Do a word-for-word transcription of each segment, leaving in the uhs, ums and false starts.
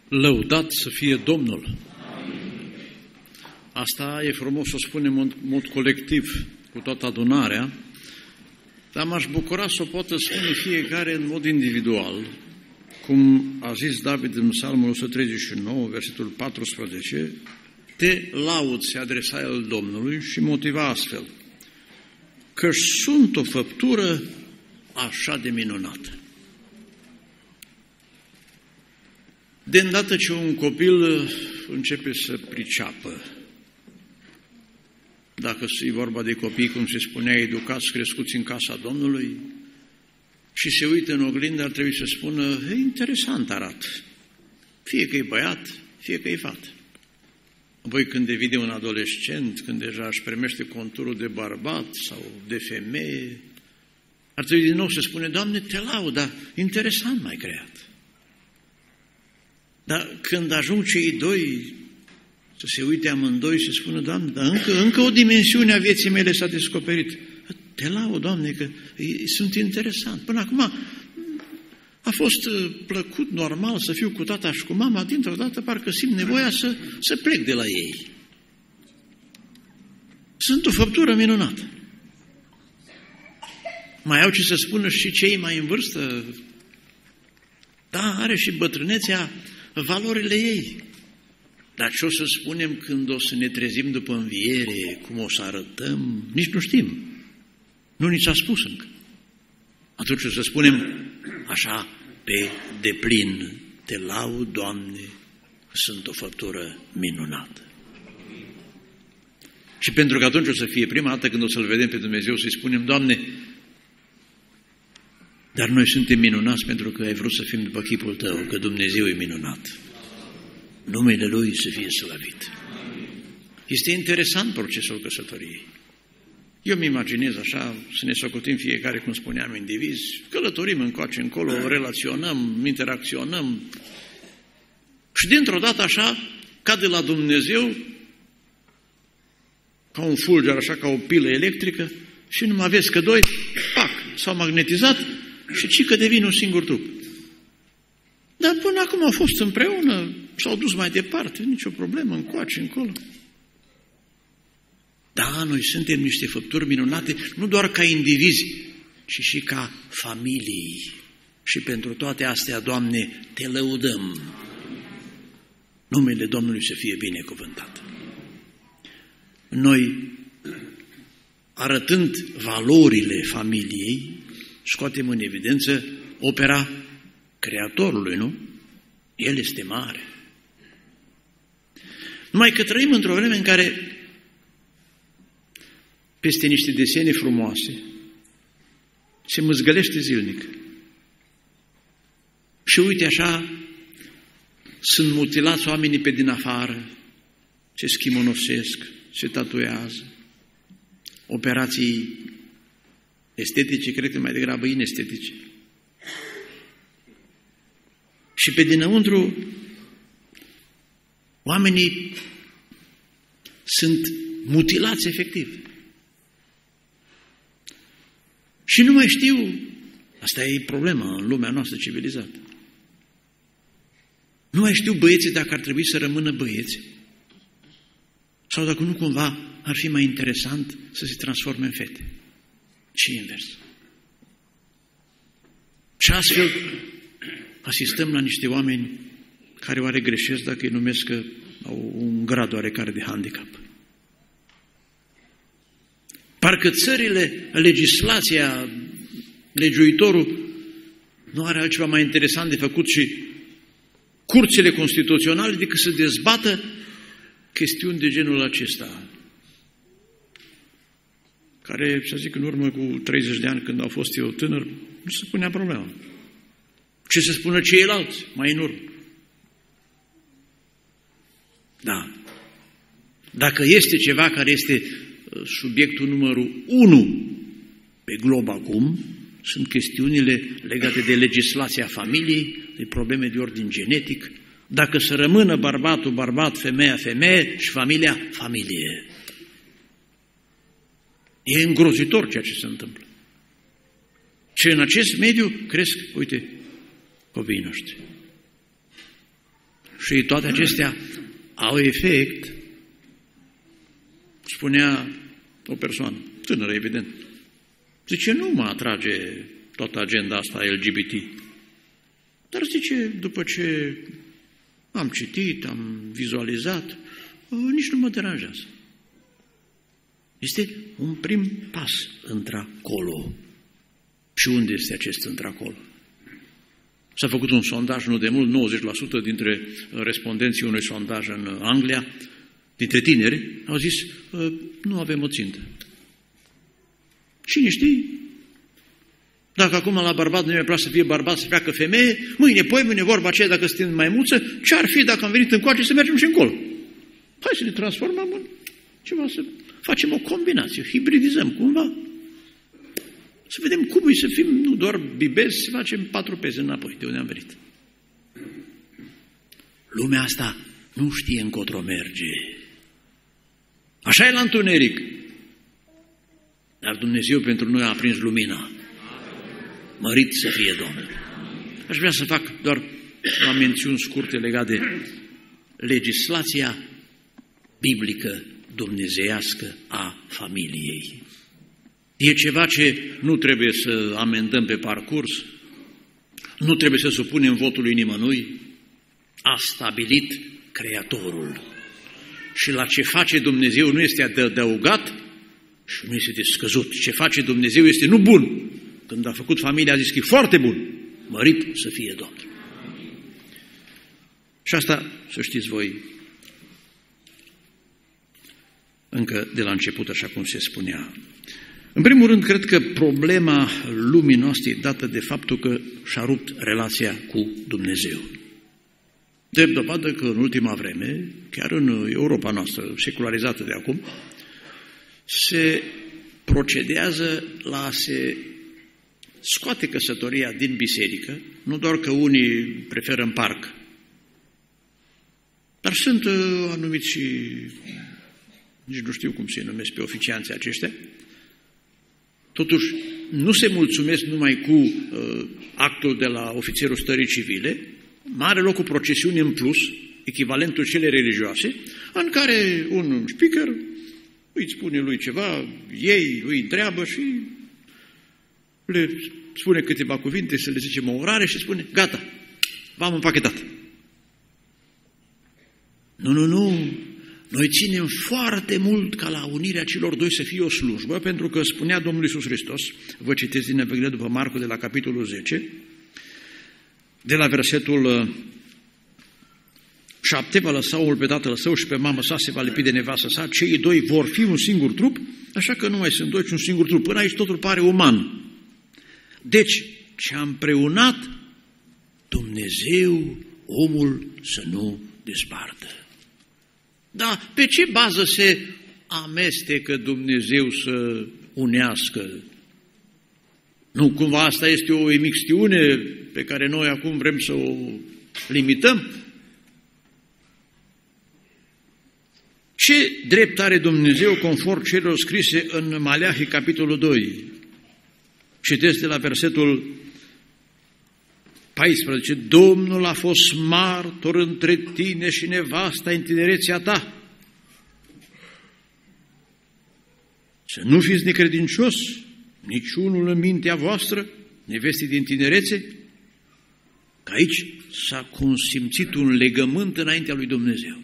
Lăudat să fie Domnul! Asta e frumos să o spunem în mod colectiv, cu toată adunarea, dar m-aș bucura să o poată spune fiecare în mod individual, cum a zis David în Psalmul o sută treizeci și nouă, versetul paisprezece, te laud, se adresa el Domnului și motiva astfel, că sunt o făptură așa de minunată. De îndată ce un copil începe să priceapă, dacă e vorba de copii, cum se spunea, educați, crescuți în casa Domnului, și se uită în oglindă, ar trebui să spună, e, interesant arată, fie că e băiat, fie că e fată. Apoi când devine un adolescent, când deja își primește conturul de bărbat sau de femeie, ar trebui din nou să spune, Doamne, te laud, dar interesant m-ai creat. Dar când ajung cei doi să se uite amândoi și să spună, Doamne, dar încă, încă o dimensiune a vieții mele s-a descoperit. Te laud, Doamne, că sunt interesant. Până acum a fost plăcut, normal, să fiu cu tata și cu mama, dintr-o dată parcă simt nevoia să, să plec de la ei. Sunt o făptură minunată. Mai au ce să spună și cei mai în vârstă. Da, are și bătrânețea valorile ei. Dar ce o să spunem când o să ne trezim după înviere, cum o să arătăm, nici nu știm. Nu ni s-a spus încă. Atunci o să spunem așa pe deplin, te laud, Doamne, că sunt o făptură minunată. Și pentru că atunci o să fie prima dată când o să-L vedem pe Dumnezeu, să-i spunem, Doamne, dar noi suntem minunați pentru că ai vrut să fim după chipul Tău, că Dumnezeu e minunat. Numele Lui să fie slăvit. Este interesant procesul căsătoriei. Eu mi imaginez așa, să ne socotim fiecare, cum spuneam, indivizi, călătorim încoace, încolo, relaționăm, interacționăm și dintr-o dată așa, ca de la Dumnezeu, ca un fulger, așa, ca o pilă electrică și numai vezi că doi, pac, s-au magnetizat și ci că devin un singur trup. Dar până acum au fost împreună, s-au dus mai departe, nicio problemă, încoace, încolo. Da, noi suntem niște făpturi minunate, nu doar ca indivizi, ci și ca familii. Și pentru toate astea, Doamne, te lăudăm. Numele Domnului să fie binecuvântat. Noi, arătând valorile familiei, scoatem în evidență opera Creatorului, nu? El este mare. Numai că trăim într-o vreme în care peste niște desene frumoase se mâzgălește zilnic. Și uite așa, sunt mutilați oamenii pe din afară, se schimonosesc, se tatuează, operații estetice, cred că mai degrabă inestetice. Și pe dinăuntru, oamenii sunt mutilați efectiv. Și nu mai știu, asta e problema în lumea noastră civilizată, nu mai știu băieții dacă ar trebui să rămână băieți sau dacă nu cumva ar fi mai interesant să se transforme în fete. Și invers. Și astfel asistăm la niște oameni care oare greșesc dacă îi numesc că au un grad oarecare de handicap. Parcă țările, legislația, legiuitorul nu are altceva mai interesant de făcut și curțile constituționale decât să dezbată chestiuni de genul acesta, care, să zic, în urmă cu treizeci de ani, când au fost eu tânăr, nu se punea problema. Ce să spună ceilalți, mai în urmă. Da. Dacă este ceva care este subiectul numărul unu pe glob acum, sunt chestiunile legate de legislația familiei, de probleme de ordin genetic, dacă să rămână bărbatul, bărbat, femeia, femeie și familia, familie. E îngrozitor ceea ce se întâmplă. Și în acest mediu cresc, uite, copiii noștri. Și toate acestea au efect, spunea o persoană, tânără evident, zice, nu mă atrage toată agenda asta L G B T. Dar zice, după ce am citit, am vizualizat, nici nu mă deranjează. Este un prim pas într-acolo. Și unde este acest într-acolo? S-a făcut un sondaj nu de mult, nouăzeci la sută dintre respondenții unui sondaj în Anglia, dintre tineri, au zis, nu avem o țintă. Cine știe? Dacă acum la bărbat nu mi-e place să fie bărbat, să facă femeie, mâine, poi, mâine vorba aceea dacă suntem maimuță, ce-ar fi dacă am venit încoace să mergem și încolo? Hai să ne transformăm în ceva, să facem o combinație, hibridizăm cumva, să vedem cum e să fim, nu doar bibezi, să facem patru pezi înapoi, de unde am venit. Lumea asta nu știe încotro merge. Așa e la întuneric. Dar Dumnezeu pentru noi a aprins lumina. Mărit să fie Domnul. Aș vrea să fac doar o mențiuni scurte legate de legislația biblică dumnezeiască a familiei. E ceva ce nu trebuie să amendăm pe parcurs, nu trebuie să supunem votului nimănui, a stabilit Creatorul. Și la ce face Dumnezeu nu este de adăugat și nu este de scăzut. Ce face Dumnezeu este nu bun. Când a făcut familia a zis că e foarte bun. Mărit să fie Domnul. Și asta, să știți voi, încă de la început, așa cum se spunea. În primul rând, cred că problema lumii noastre e dată de faptul că și-a rupt relația cu Dumnezeu. Drept dovadă că în ultima vreme, chiar în Europa noastră, secularizată de acum, se procedează la a se scoate căsătoria din biserică, nu doar că unii preferă în parc, dar sunt anumiți și, nici nu știu cum se numesc pe oficianții aceștia, totuși nu se mulțumesc numai cu uh, actul de la ofițerul stării civile, mare loc cu procesiuni în plus, echivalentul celei religioase, în care un speaker îi spune lui ceva, ei îi întreabă și le spune câteva cuvinte, să le zicem o orare și spune, gata, v-am împachetat. Nu, nu, nu, noi ținem foarte mult ca la unirea celor doi să fie o slujbă, pentru că spunea Domnul Iisus Hristos, vă citesc din Evanghelia după Marcu de la capitolul zece, de la versetul șapte, va lăsa omul pe tatăl său și pe mamă sa, se va lipi de nevastă sa, cei doi vor fi un singur trup, așa că nu mai sunt doi, ci un singur trup. Până aici totul pare uman. Deci, ce-a împreunat Dumnezeu, omul să nu despartă. Dar pe ce bază se amestecă Dumnezeu să unească? Nu, cumva asta este o imixtiune pe care noi acum vrem să o limităm? Ce drept are Dumnezeu conform celor scrise în Maleahi, capitolul doi? Citesc de la versetul paisprezece. Domnul a fost martor între tine și nevasta în tinerețea ta. Să nu fiți necredincios, niciunul în mintea voastră, nevestii din tinerețe, că aici s-a consimțit un legământ înaintea lui Dumnezeu.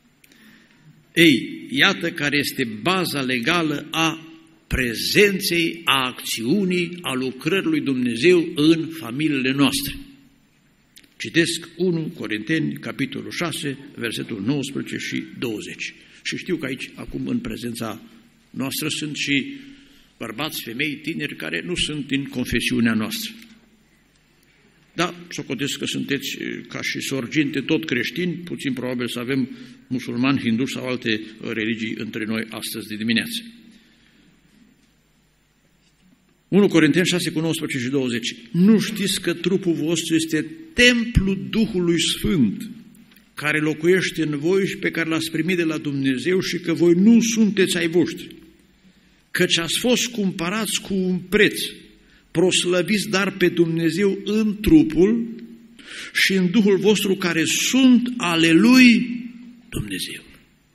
Ei, iată care este baza legală a prezenței, a acțiunii, a lucrării lui Dumnezeu în familiile noastre. Citesc unu Corinteni, capitolul șase, versetul nouăsprezece și douăzeci. Și știu că aici, acum, în prezența noastră, sunt și bărbați, femei, tineri, care nu sunt din confesiunea noastră. Da, socotesc că sunteți ca și sorginte tot creștini, puțin probabil să avem musulmani, hinduri sau alte religii între noi astăzi de dimineață. unu Corinteni șase cu nouăsprezece și douăzeci. Nu știți că trupul vostru este templul Duhului Sfânt, care locuiește în voi și pe care l-ați primit de la Dumnezeu și că voi nu sunteți ai voștri, căci ați fost cumpărați cu un preț, proslăviți dar pe Dumnezeu în trupul și în Duhul vostru care sunt ale lui Dumnezeu.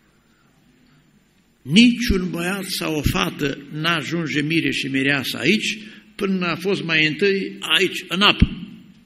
Niciun băiat sau o fată n-ajunge mire și mireasă aici până a fost mai întâi aici, în apă.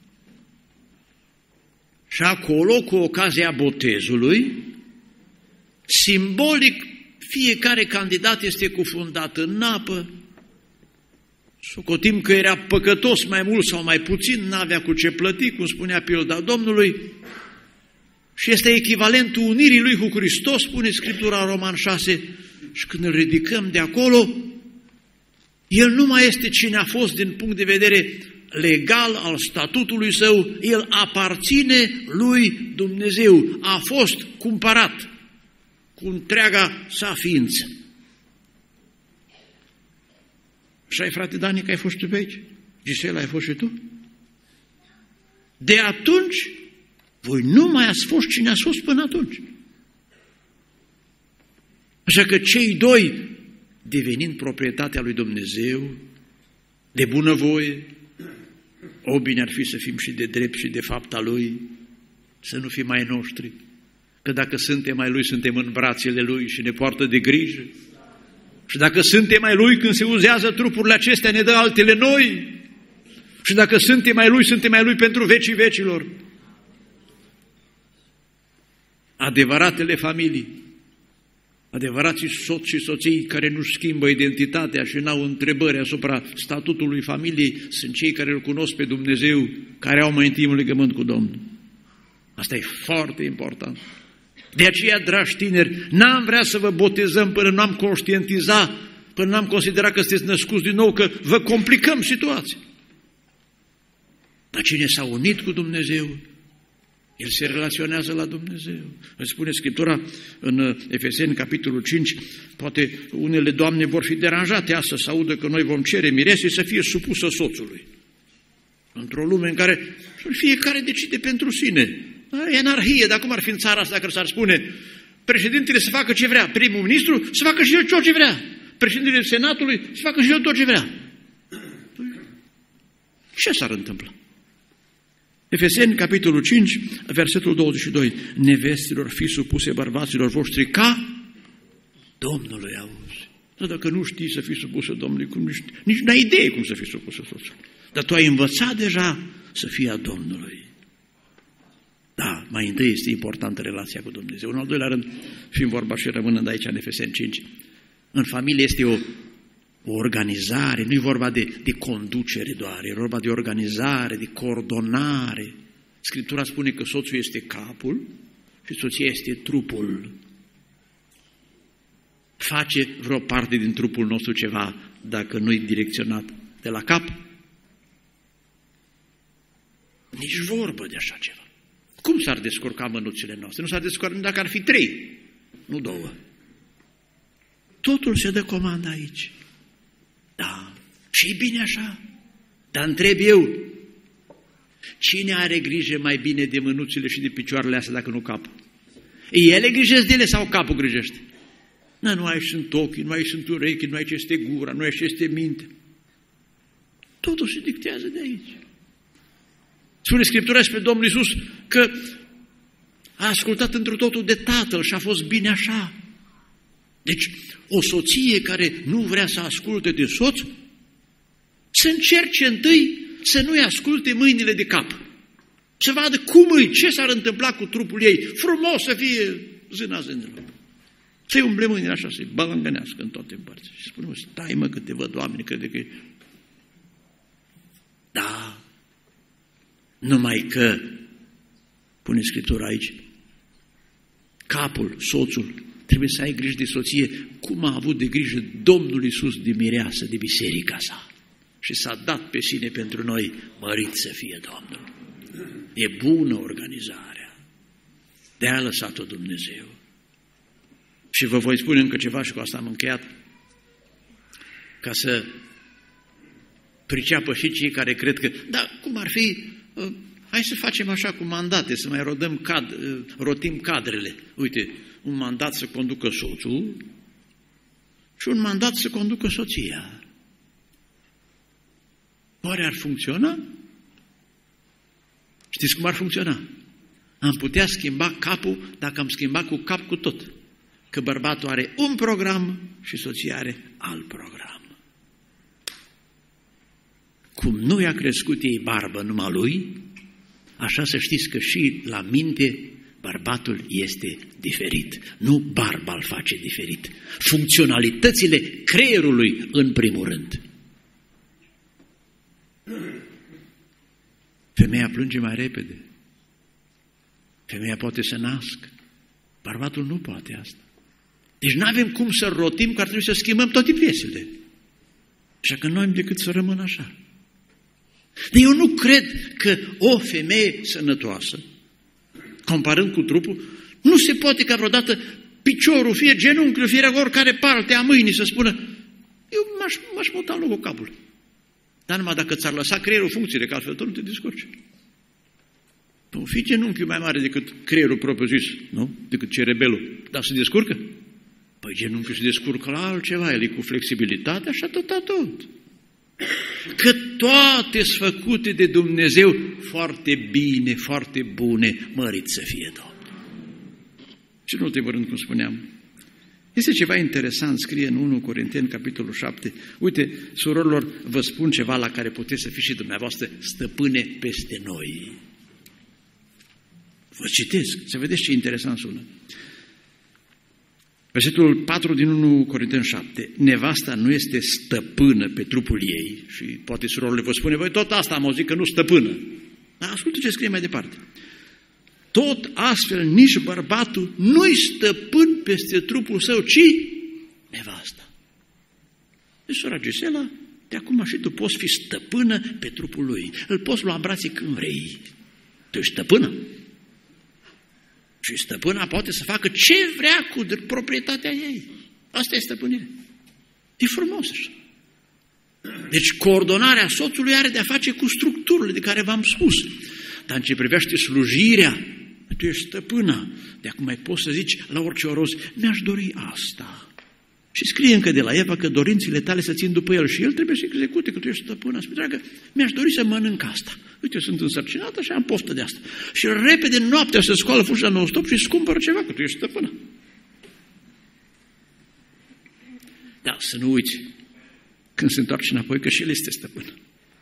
Și acolo, cu ocazia botezului, simbolic, fiecare candidat este cufundat în apă. Socotim că era păcătos mai mult sau mai puțin, n-avea cu ce plăti, cum spunea pilda Domnului, și este echivalentul unirii lui cu Hristos, spune Scriptura în Roman șase, și când îl ridicăm de acolo, el nu mai este cine a fost din punct de vedere legal al statutului său, el aparține lui Dumnezeu, a fost cumpărat cu întreaga sa ființă. Și ai, frate Dani, că ai fost tu pe aici? Gisela, ai fost și tu? De atunci, voi nu mai ați fost cine ați fost până atunci. Așa că cei doi, devenind proprietatea lui Dumnezeu, de bunăvoie, o bine ar fi să fim și de drept și de fapta Lui, să nu fim mai noștri, că dacă suntem mai Lui, suntem în brațele Lui și ne poartă de grijă. Și dacă suntem mai Lui, când se uzează trupurile acestea, ne dă altele noi. Și dacă suntem mai Lui, suntem mai Lui pentru vecii vecilor. Adevăratele familii, adevărații soți și soții care nu-și schimbă identitatea și n-au întrebări asupra statutului familiei, sunt cei care îl cunosc pe Dumnezeu, care au mai intim legământ cu Domnul. Asta e foarte important. De aceea, dragi tineri, n-am vrea să vă botezăm până n-am conștientizat, până n-am considerat că sunteți născuți din nou, că vă complicăm situația. Dar cine s-a unit cu Dumnezeu, el se relaționează la Dumnezeu. Îmi spune Scriptura în Efeseni, capitolul cinci, poate unele doamne vor fi deranjate astăzi să audă că noi vom cere mirese să fie supusă soțului. Într-o lume în care fiecare decide pentru sine. E anarhie, dar cum ar fi în țara asta dacă s-ar spune președintele să facă ce vrea, primul ministru să facă și el tot ce vrea, președintele Senatului să facă și el tot ce vrea. Ce s-ar întâmpla? Efeseni, capitolul cinci, versetul douăzeci și doi. Nevestilor, fi supuse bărbaților voștri ca Domnului, auzi. Dar dacă nu știi să fii supusă Domnului, cum nici, nici n-ai idee cum să fii supusă soțului. Dar tu ai învățat deja să fii a Domnului. Da, mai întâi este importantă relația cu Dumnezeu. În al doilea rând, fiind vorba și rămânând aici în Efeseni cinci, în familie este o, o organizare, nu e vorba de, de conducere doar, e vorba de organizare, de coordonare. Scriptura spune că soțul este capul și soția este trupul. Face vreo parte din trupul nostru ceva dacă nu-i direcționat de la cap? Nici vorbă de așa ceva. Cum s-ar descurca mânuțile noastre? Nu s-ar descurca dacă ar fi trei, nu două. Totul se dă comandă aici. Da, și bine așa. Dar întreb eu, cine are grijă mai bine de mânuțile și de picioarele astea dacă nu capul? Ele grijesc de ele sau capul grijește? Na, nu aici sunt ochii, nu aici sunt urechi, nu aici este gura, nu aici este minte. Totul se dictează de aici. Spune Scriptura despre Domnul Iisus că a ascultat întru totul de Tatăl și a fost bine așa. Deci, o soție care nu vrea să asculte de soț, să încerce întâi să nu-i asculte mâinile de cap. Să vadă cum îi, ce s-ar întâmpla cu trupul ei. Frumos să fie zâna zânelor. Să-i umble mâinile așa, să-i balangănească în toate părțile. Și spune, mă, stai mă că te văd oameni, crede că e... Da, numai că, pune Scriptura aici, capul, soțul, trebuie să ai grijă de soție, cum a avut de grijă Domnul Iisus de mireasă, de biserica sa. Și s-a dat pe sine pentru noi, mărit să fie Domnul. E bună organizarea. De-aia a lăsat-o Dumnezeu. Și vă voi spune încă ceva și cu asta am încheiat, ca să priceapă și cei care cred că, da, cum ar fi, uh, hai să facem așa cu mandate, să mai rodăm cad, uh, rotim cadrele. Uite, un mandat să conducă soțul și un mandat să conducă soția. Oare ar funcționa? Știți cum ar funcționa? Am putea schimba capul dacă am schimbat cu cap cu tot. Că bărbatul are un program și soția are alt program. Cum nu i-a crescut ei barbă numai lui, așa să știți că și la minte bărbatul este diferit. Nu barba îl face diferit. Funcționalitățile creierului în primul rând. Femeia plânge mai repede. Femeia poate să nască. Bărbatul nu poate asta. Deci nu avem cum să rotim că ar trebui să schimbăm toate piesele. Așa că noi am decât să rămân așa. Dar eu nu cred că o femeie sănătoasă, comparând cu trupul, nu se poate ca vreodată piciorul, fie genunchiul, fie oricare parte a mâinii să spună eu m-aș, m-aș muta în locul capului. Dar numai dacă ți-ar lăsa creierul funcțiile, că altfel tu nu te descurci. Nu fi genunchiul mai mare decât creierul propriu-zis, nu? Decât cerebelul. Dar se descurcă? Păi genunchiul se descurcă la altceva, el e cu flexibilitate, așa tot, tot. Că toate sunt făcute de Dumnezeu foarte bine, foarte bune, mărit să fie Domnul. Și în ultimul rând, cum spuneam, este ceva interesant, scrie în întâi Corinteni, capitolul șapte. Uite, surorilor, vă spun ceva la care puteți să fiți și dumneavoastră stăpâne peste noi. Vă citesc, să vedeți ce interesant sună. Versetul patru din întâi Corinteni șapte. Nevasta nu este stăpână pe trupul ei și poate surorile vă spune, voi tot asta am auzit că nu stăpână. Dar ascultă ce scrie mai departe. Tot astfel nici bărbatul nu-i stăpân peste trupul său, ci nevasta. Deci, sora Gisela, de acum și tu poți fi stăpână pe trupul lui. Îl poți lua în brațe când vrei. Tu ești stăpână. Și stăpâna poate să facă ce vrea cu proprietatea ei. Asta e stăpânire. E frumos așa. Deci coordonarea soțului are de-a face cu structurile de care v-am spus. Dar în ce privește slujirea, tu ești stăpâna. De acum mai poți să zici la orice oroz, mi-aș dori asta. Și scrie încă de la Eva că dorințele tale să țin după el și el trebuie să execute, că tu ești stăpâna. Spune, dragă, mi-aș dori să mănânc asta. Uite, eu sunt însărcinată și am poftă de asta. Și repede noaptea să scoală fușa non-stop și îți cumpără ceva, că tu ești stăpână. Da, să nu uiți, când se întoarce înapoi, că și el este stăpân.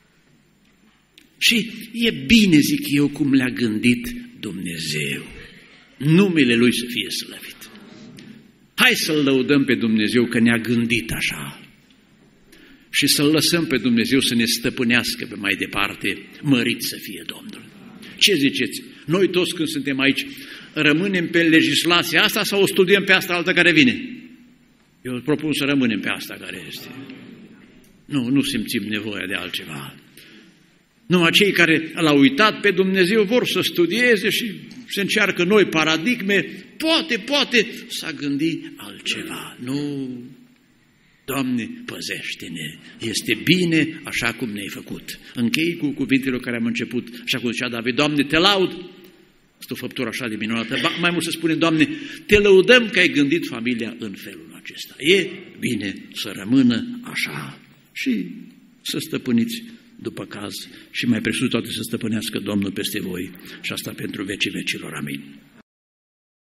Și e bine, zic eu, cum le-a gândit Dumnezeu. Numele Lui să fie slăvit. Hai să-L lăudăm pe Dumnezeu că ne-a gândit așa și să-L lăsăm pe Dumnezeu să ne stăpânească pe mai departe, mărit să fie Domnul. Ce ziceți? Noi toți când suntem aici, rămânem pe legislația asta sau o studiem pe asta altă care vine? Eu propun să rămânem pe asta care este. Nu, nu simțim nevoia de altceva. Numai cei care l-au uitat pe Dumnezeu vor să studieze și se încearcă noi paradigme, poate, poate s-a gândit altceva. Nu, Doamne, păzește-ne, este bine așa cum ne-ai făcut. Închei cu cuvintele care am început, așa cum zicea David, Doamne, te laud, este o făptură așa de minunată, mai mult să spunem, Doamne, te lăudăm că ai gândit familia în felul acesta. E bine să rămână așa și să stăpâniți după caz și mai presus toate să stăpânească Domnul peste voi și asta pentru vecii vecilor. Amin.